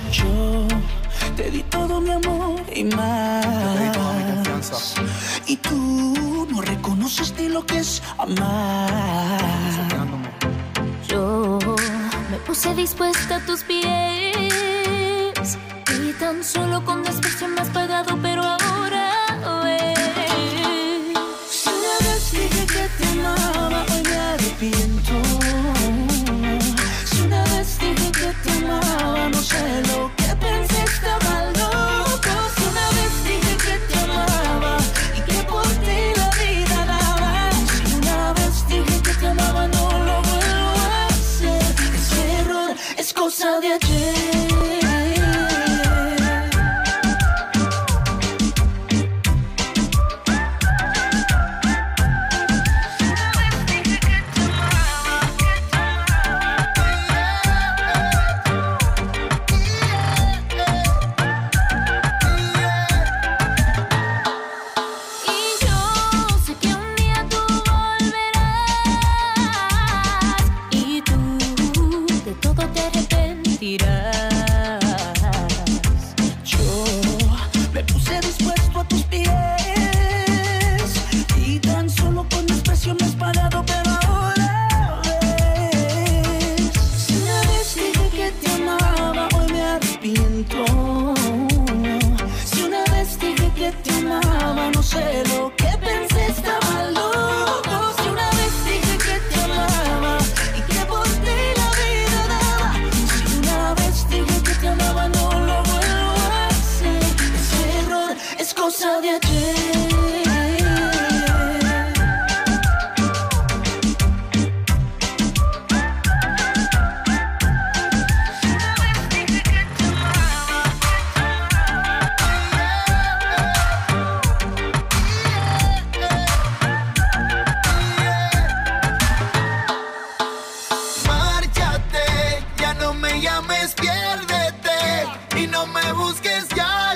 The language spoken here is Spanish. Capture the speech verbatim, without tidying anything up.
Yo te di todo mi amor y más. Yo te di toda mi confianza. Y tú no reconoces ni lo que es amar. Yo me puse dispuesta a tus pies y tan solo con desprecio me has pagado, pero ahora ves. Si una vez dije que te amaba, hoy me arrepiento. Si una vez dije que te amaba, no sé lo que pensé, estaba loco. Si una vez dije que te amaba y que por ti la vida daba. Si una vez dije que te amaba, no lo vuelvo a hacer. Ese error es cosa de ayer. Márchate, ya no me llames, piérdete y no me busques ya.